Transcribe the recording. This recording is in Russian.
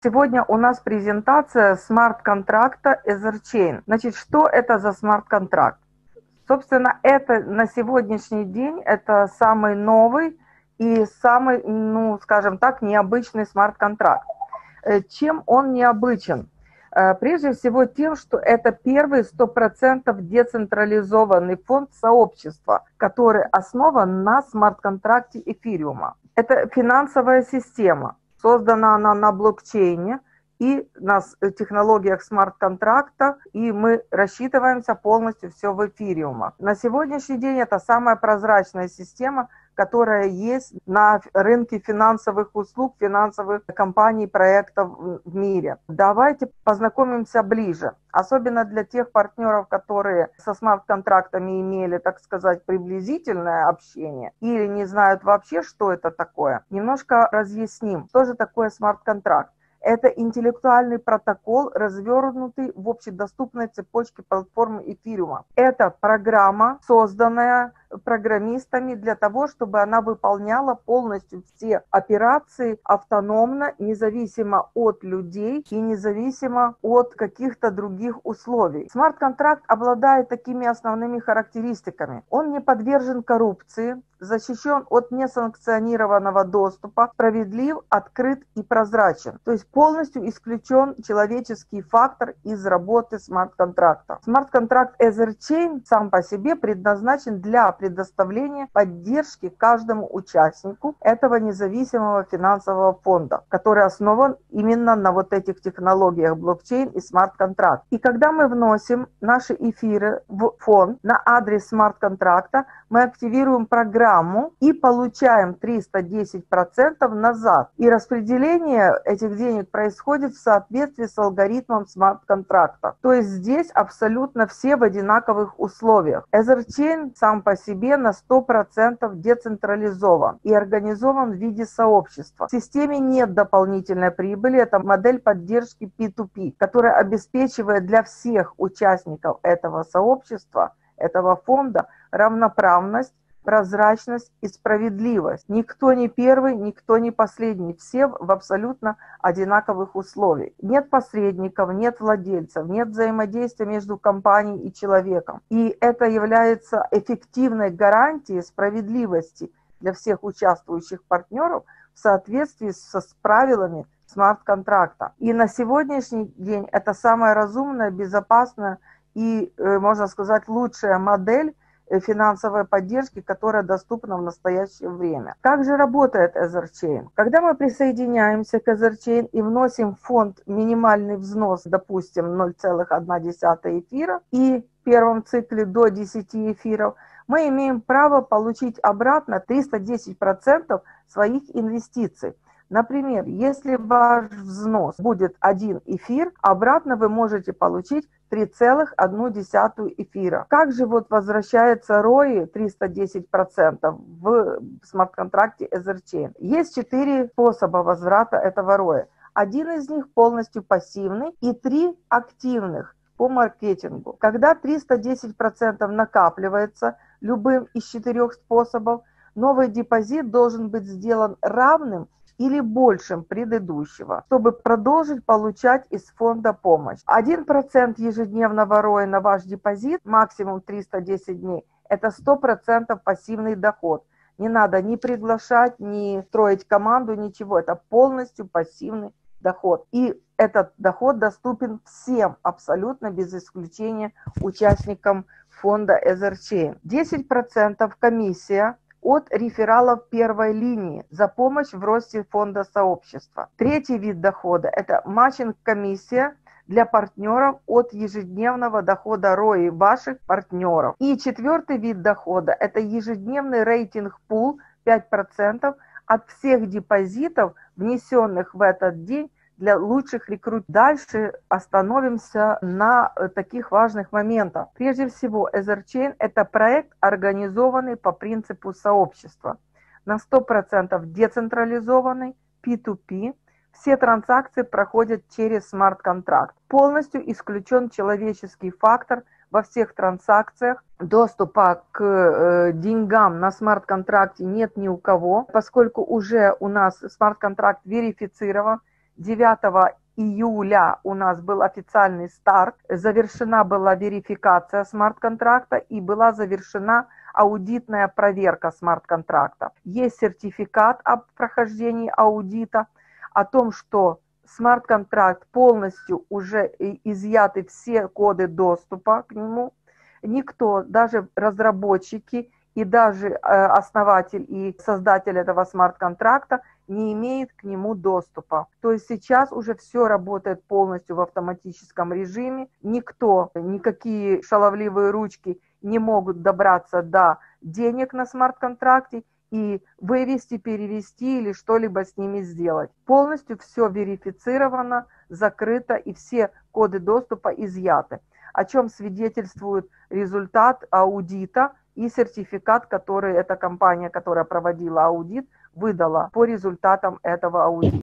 Сегодня у нас презентация смарт-контракта EtherChain. Значит, что это за смарт-контракт? Собственно, это на сегодняшний день это самый новый и самый, ну, скажем так, необычный смарт-контракт. Чем он необычен? Прежде всего тем, что это первый 100% децентрализованный фонд сообщества, который основан на смарт-контракте эфириума. Это финансовая система. Создана она на блокчейне и на технологиях смарт-контракта, и мы рассчитываемся полностью все в эфириумах. На сегодняшний день это самая прозрачная система, которая есть на рынке финансовых услуг, финансовых компаний, проектов в мире. Давайте познакомимся ближе, особенно для тех партнеров, которые со смарт-контрактами имели, так сказать, приблизительное общение или не знают вообще, что это такое. Немножко разъясним, что же такое смарт-контракт. Это интеллектуальный протокол, развернутый в общедоступной цепочке платформы эфириума. Это программа, созданная программистами для того, чтобы она выполняла полностью все операции автономно, независимо от людей и независимо от каких-то других условий. Смарт-контракт обладает такими основными характеристиками. Он не подвержен коррупции, защищен от несанкционированного доступа, справедлив, открыт и прозрачен. То есть полностью исключен человеческий фактор из работы смарт-контракта. Смарт-контракт EtherChain сам по себе предназначен для предоставления поддержки каждому участнику этого независимого финансового фонда, который основан именно на вот этих технологиях блокчейн и смарт-контракт. И когда мы вносим наши эфиры в фонд на адрес смарт-контракта, мы активируем программу и получаем 310% назад. И распределение этих денег происходит в соответствии с алгоритмом смарт-контракта. То есть здесь абсолютно все в одинаковых условиях. EtherChain сам по себе на 100% децентрализован и организован в виде сообщества. В системе нет дополнительной прибыли. Это модель поддержки P2P, которая обеспечивает для всех участников этого сообщества, этого фонда, равноправность, прозрачность и справедливость. Никто не первый, никто не последний. Все в абсолютно одинаковых условиях. Нет посредников, нет владельцев, нет взаимодействия между компанией и человеком. И это является эффективной гарантией справедливости для всех участвующих партнеров в соответствии с правилами смарт-контракта. И на сегодняшний день это самая разумная, безопасная и, можно сказать, лучшая модель финансовой поддержки, которая доступна в настоящее время. Как же работает EtherChain? Когда мы присоединяемся к EtherChain и вносим в фонд минимальный взнос, допустим, 0,1 эфира, и в первом цикле до 10 эфиров, мы имеем право получить обратно 310% своих инвестиций. Например, если ваш взнос будет 1 эфир, обратно вы можете получить 3,1 эфира. Как же вот возвращается ROI 310% в смарт-контракте EtherChain? Есть 4 способа возврата этого ROI. Один из них полностью пассивный и 3 активных по маркетингу. Когда 310% накапливается любым из 4 способов, новый депозит должен быть сделан равным или большим предыдущего, чтобы продолжить получать из фонда помощь. 1% ежедневного ROI на ваш депозит, максимум 310 дней, это 100% пассивный доход. Не надо ни приглашать, ни строить команду, ничего. Это полностью пассивный доход. И этот доход доступен всем, абсолютно без исключения участникам фонда EtherChain. 10% комиссия от рефералов первой линии за помощь в росте фонда сообщества. Третий вид дохода – это матчинг-комиссия для партнеров от ежедневного дохода ROI ваших партнеров. И четвертый вид дохода – это ежедневный рейтинг-пул 5% от всех депозитов, внесенных в этот день, для лучших рекрутов. Дальше остановимся на таких важных моментах. Прежде всего, EtherChain – это проект, организованный по принципу сообщества. На 100% децентрализованный, P2P. Все транзакции проходят через смарт-контракт. Полностью исключен человеческий фактор во всех транзакциях. Доступа к деньгам на смарт-контракте нет ни у кого, поскольку уже у нас смарт-контракт верифицирован, 9 июля у нас был официальный старт, завершена была верификация смарт-контракта и была завершена аудитная проверка смарт-контракта. Есть сертификат об прохождении аудита, о том, что смарт-контракт полностью уже изъяты все коды доступа к нему. Никто, даже разработчики и даже основатель и создатель этого смарт-контракта не имеет к нему доступа. То есть сейчас уже все работает полностью в автоматическом режиме. Никто, никакие шаловливые ручки не могут добраться до денег на смарт-контракте и вывести, перевести или что-либо с ними сделать. Полностью все верифицировано, закрыто и все коды доступа изъяты, о чем свидетельствует результат аудита и сертификат, который эта компания, которая проводила аудит, выдала по результатам этого аудита.